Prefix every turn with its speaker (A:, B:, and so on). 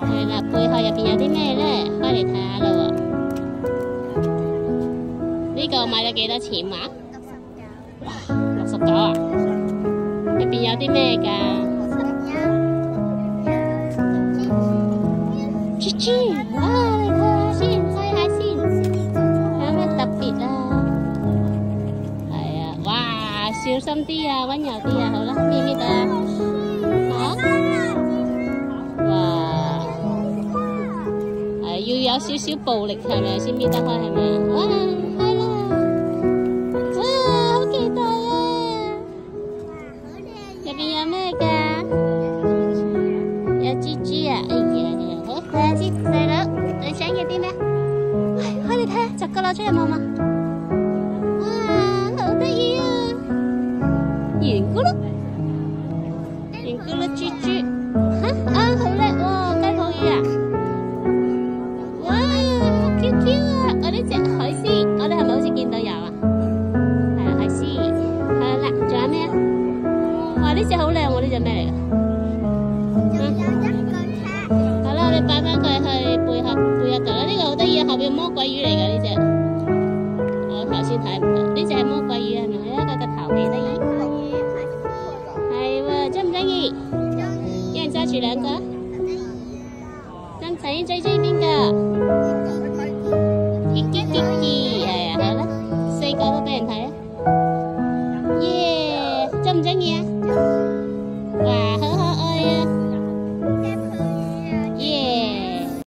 A: 係啦，背後入邊有啲咩咧？開嚟睇下啦喎。呢個買咗幾多錢話？69啊！入邊有啲咩㗎？豬豬，哇！你睇下先，睇下先，有咩特別啊？係啊，哇！小心啲啊，溫柔啲啊，好啦，搣搣啊！哇！係要有少少暴力係咪先搣得開係咪？哇！係啦！哇！好期待啊！入邊有咩㗎？有蜘蛛啊！哎呀，好睇下先，細佬，你想要啲咩？開嚟睇下，10個攞出有冇嘛？哇！好得意啊！圓咕碌，圓咕碌豬豬，啊好叻喎，雞泡魚啊！哇，Q Q 啊！我呢隻海獅，我哋係咪好似見到有啊？係啊，海獅。係啦，仲有咩啊？哇，呢隻好靚喎，呢隻咩嚟㗎？好啦，我哋擺翻佢去背後度啦。呢個好得意啊，後邊魔鬼魚嚟㗎呢隻。我頭先睇唔到，呢隻係魔鬼魚係咪？呢個頭幾得意？係喎，中唔中意？一人揸住2個。曾仔最中意邊個？